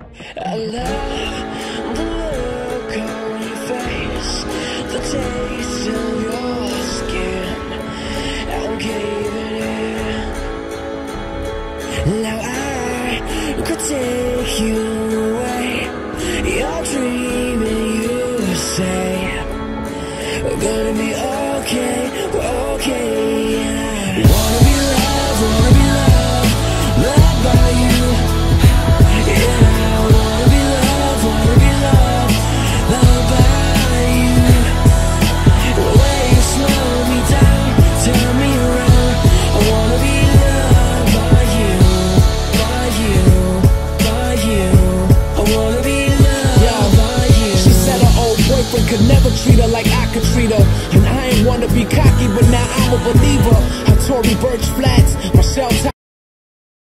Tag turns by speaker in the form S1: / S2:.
S1: I love the look on your face, the taste of your skin. I'm caving in. Now I could take you away. You're dreaming, you say we're gonna be okay, we're okay. And I wanna be loved, loved by you. Could never treat her like I could treat her, and I ain't wanna be cocky, but now I'm a believer. Her Tory Burch flag